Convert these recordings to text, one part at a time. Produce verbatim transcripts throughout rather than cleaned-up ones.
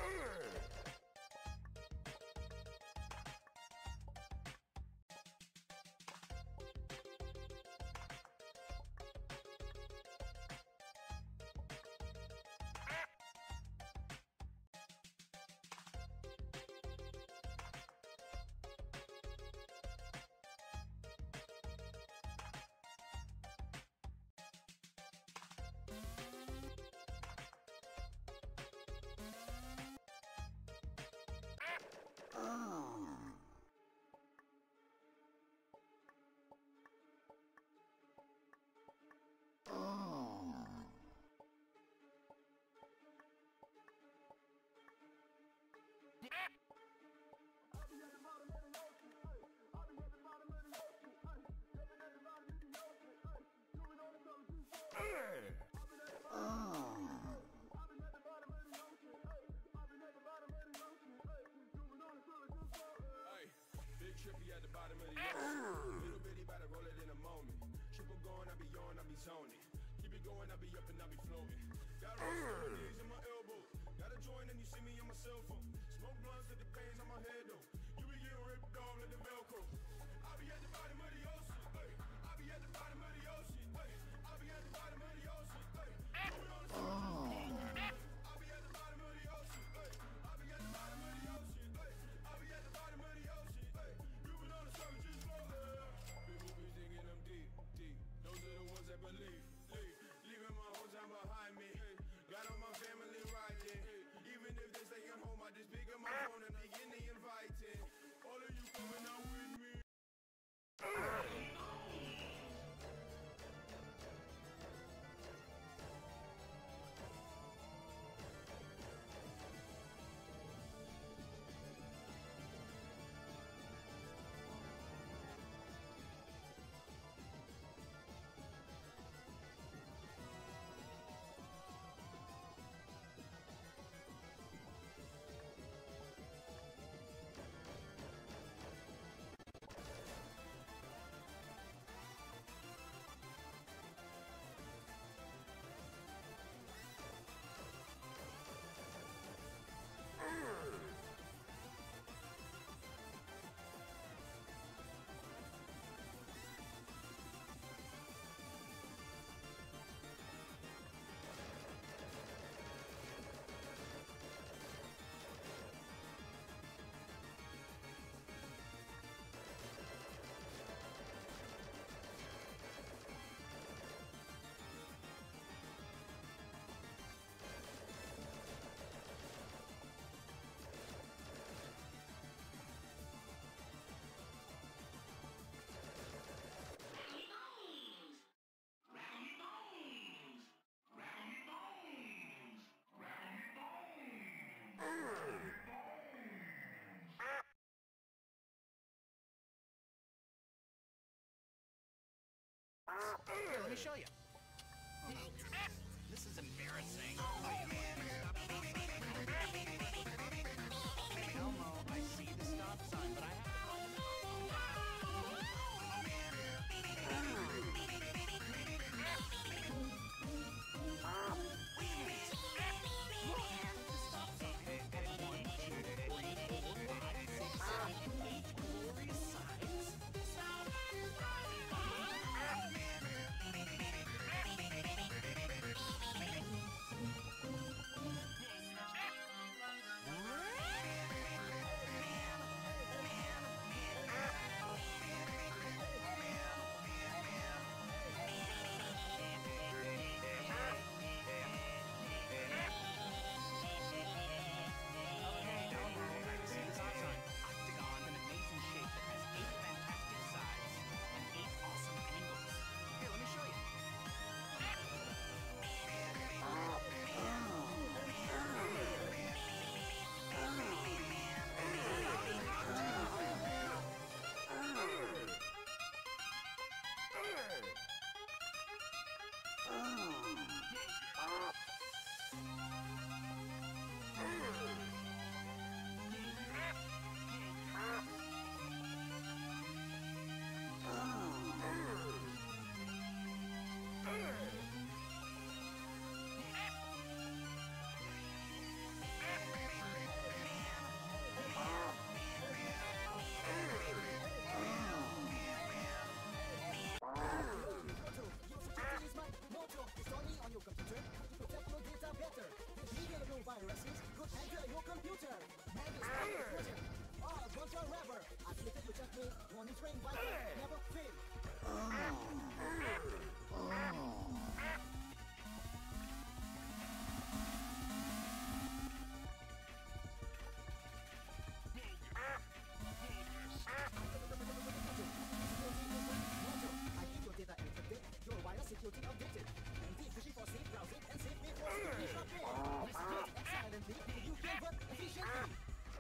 Big trippy at the bottom of the ocean. Little bitty about to roll it in a moment. Triple going, I be on, I be zoning. Keep it going, I be up and I be floating. Got rocks on my knees and my elbows. Got a joint and you see me on my cell phone. Smoke blunts with the pains on my head though. You be getting ripped off like the Velcro. I be at the bottom of the ocean. Hey. I be at the bottom of the ocean. Hey. I be at the bottom of the ocean. Hey. Moving on the surface. I be at the bottom of the ocean. Hey. I be at the bottom of the ocean. Hey. I be at the bottom of the ocean. Hey. Moving on the surface, just floating. People be thinking I'm deep, deep. Those are the ones that believe. Leave. Leaving my whole time behind me. Got all my family riding. Even if they stay at home, I just pick up my phone and I get the inviting. All of you coming out with me. Here, let me show you. Oh, no. This is embarrassing. Oh, man. Elmo, I see the stop sign, but I have to... New viruses could enter your computer. Maybe start the version. Oh, Gonzo Rapper. Afflicted with just me. Monitoring Wi-Fi never fail. Security updated. Indeed, fishing for safe browsing and safe made for security shopping. Execute excellently, you can work efficiently.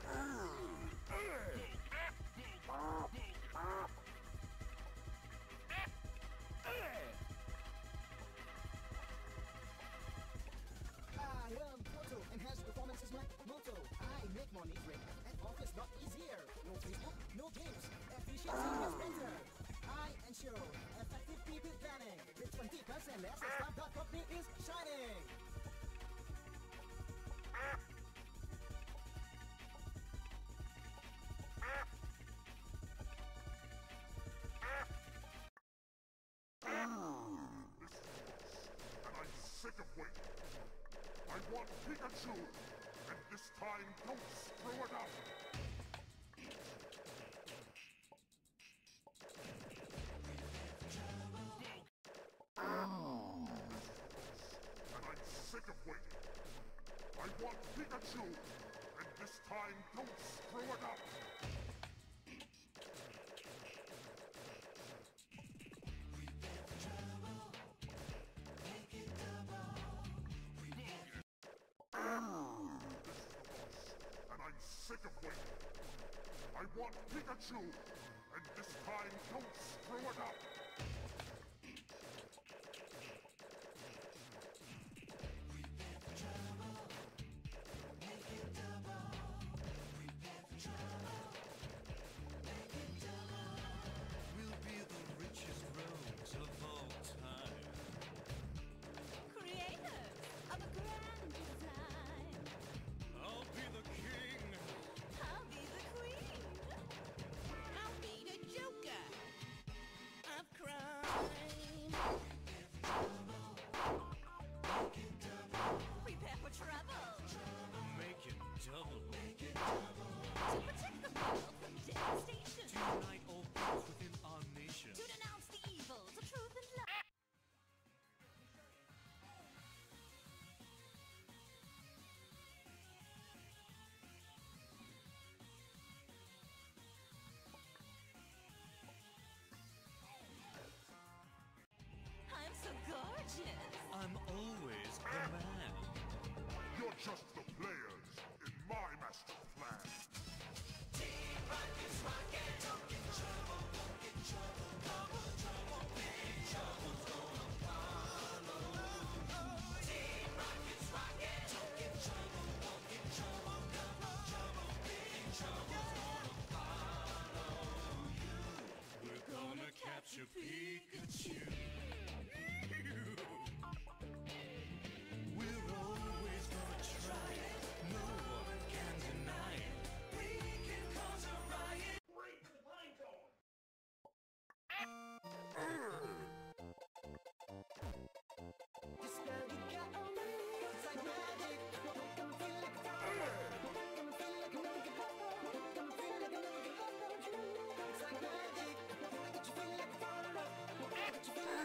I am Proto, enhanced performance is my motto. I make monitoring and office lot easier. No Facebook, no games, efficiency is better. I ensure effective P P planning. With twenty percent less, the staff dot company is shining. And I'm sick of waiting. I want Pikachu, and this time don't screw it up. And I'm sick of waiting. I want Pikachu, and this time don't screw it up. And I'm sick of waiting. I want Pikachu, and this time don't screw it up. We'll be the richest rogues of all time. Creators of a grand design. I'll be the king. I'll be the queen. I'll be the joker of crime. Prepare for trouble. Make it double. To protect the world from devastation. To unite all peoples within our nation. To denounce the evils of truth and love. I'm so gorgeous. I'm always the man. You're just the players in my master plan. We're gonna capture Pikachu. We're always gonna try it. No one can deny it. We can cause a riot. Break the pinecone! The spell you got on me, it's like magic. Make 'em feel like a thunder. Make 'em feel like a nigga bubble. Make 'em feel like a nigga bubble. It's like magic. I got you feel like a thunder. I got you feel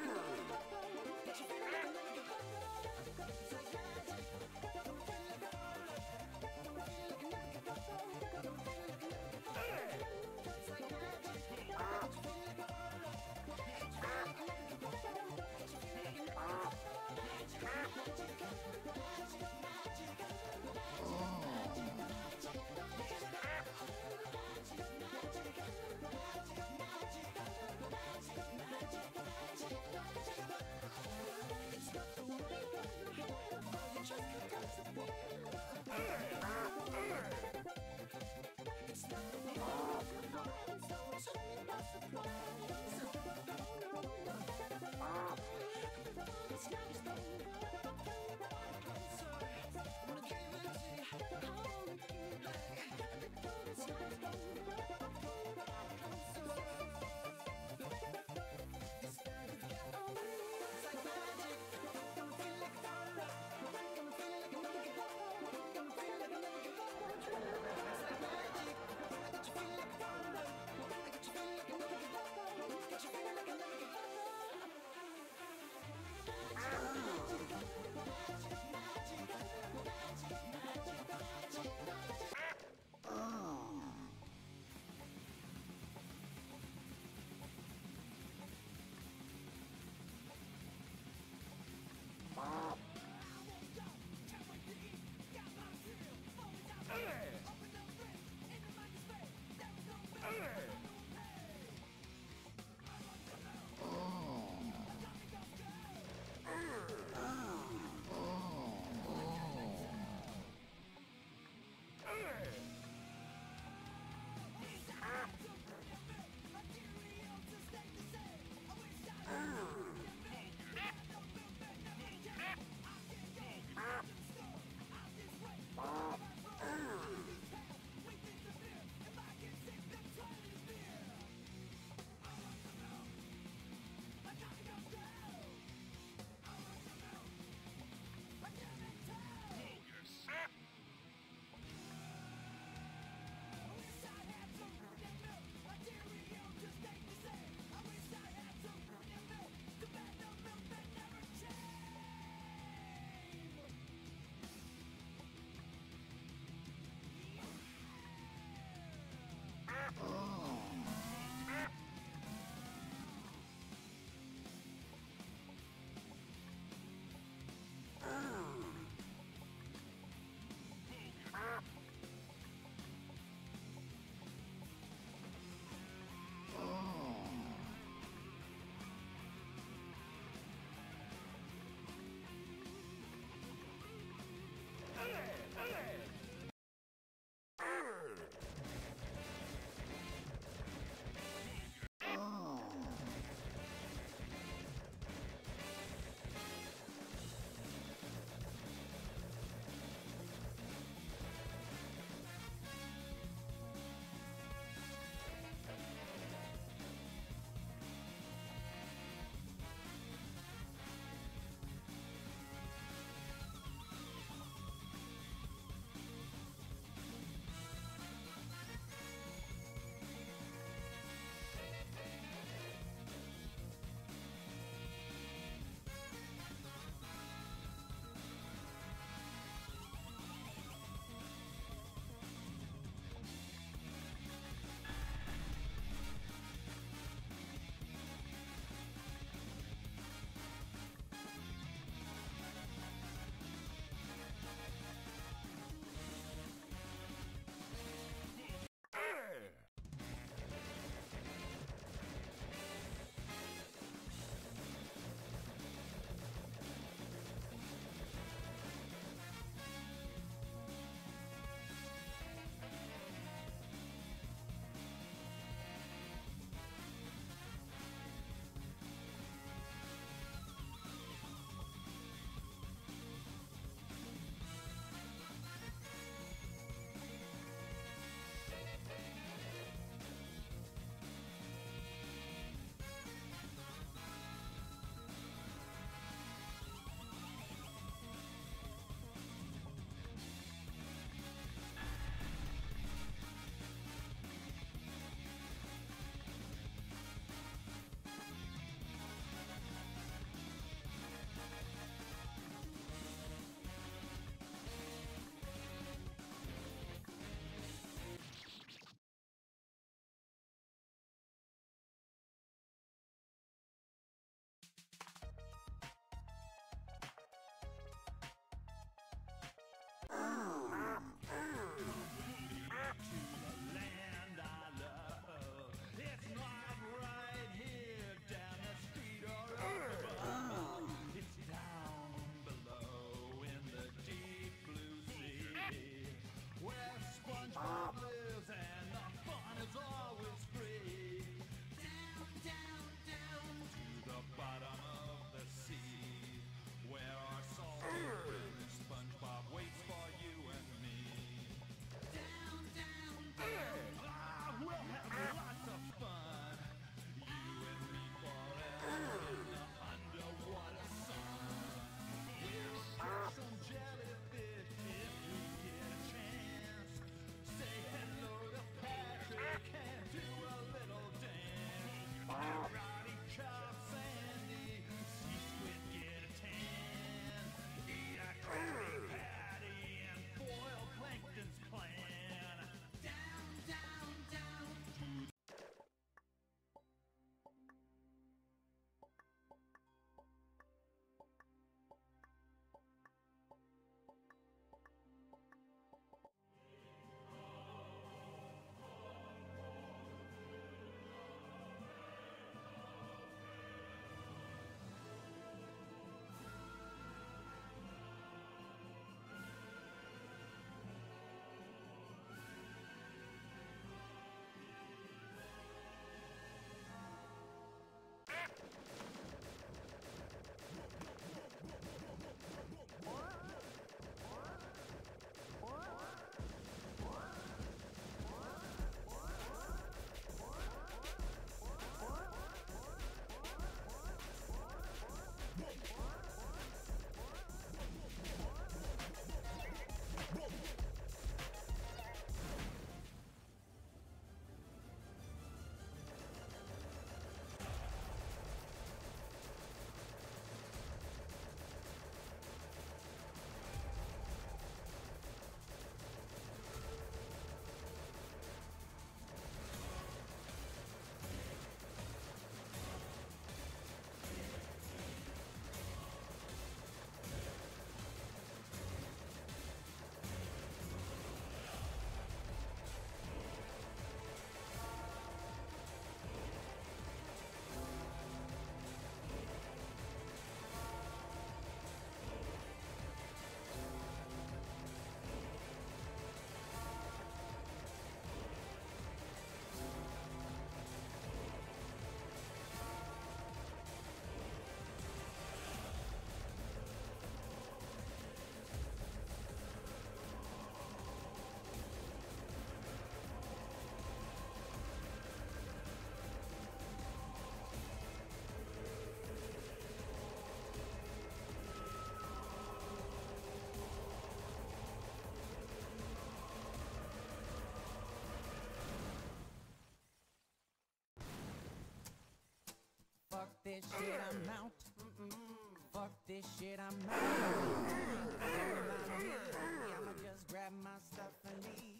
this shit, I'm out. Fuck this shit, I'm out. I'ma just grab my stuff and leave.